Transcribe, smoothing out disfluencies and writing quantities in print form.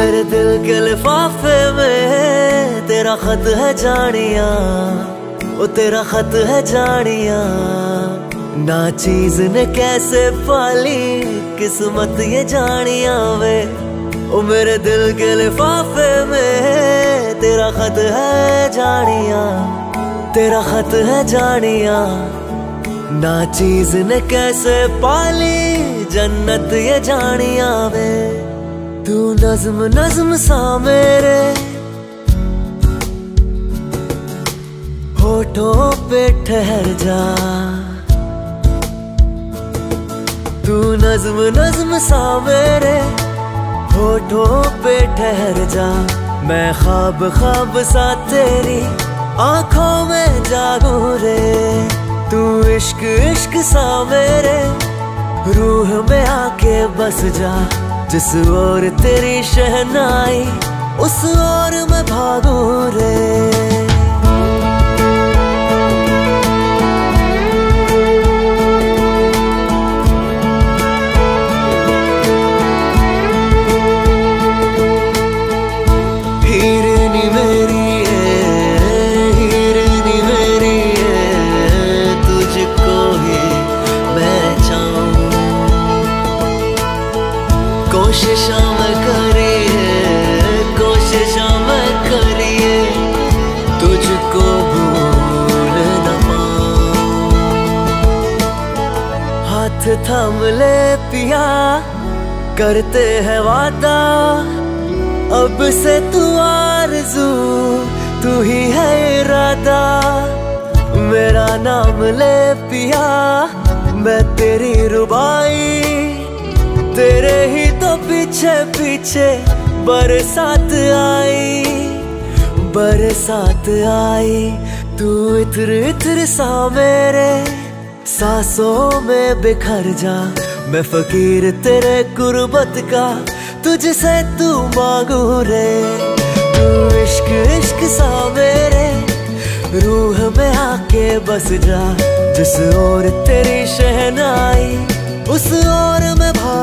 मेरे दिल के लिफाफे में तेरा खत है जानिया, ओ तेरा खत है जानिया। ना चीज ने कैसे पाली किस्मत ये जानिया वे, ओ मेरे दिल के लिफाफे में तेरा खत है जानिया, तेरा खत है जानिया। ना चीज ने कैसे पाली जन्नत ये जानिया वे। तू नज्म नज्म सा मेरे होठों पे ठहर जा, तू नज्म नज्म सा मेरे होठों पे ठहर जा। मैं ख्वाब ख्वाब सा तेरी आंखों में जागू रे, तू इश्क इश्क सा मेरे रूह में आके बस जा। जिस ओर तेरी शहनाई उस ओर मैं भागू रे। हीरनी मेरी है, हीरनी मेरी है, तुझको ही मैं चाहूं। कोशिशा मैं करिए, कोशिशा मैं करिए, तुझको भूल न पाऊं। हाथ थाम ले पिया करते हैं वादा, अब से तू आरज़ू तू ही है इरादा। मेरा नाम ले पिया मैं तेरी रुबाई, तेरे ही तो पीछे पीछे बरसात आई, बरसात आई। तू इत्र इत्र सा मेरे सांसों में बिखर जा। मैं फकीर तेरे गुर्बत का तुझसे तू मांगू रे। तू इश्क इश्क सा मेरे रूह में आके बस जा। जिस ओर तेरी शहनाई उस ओर मैं भाग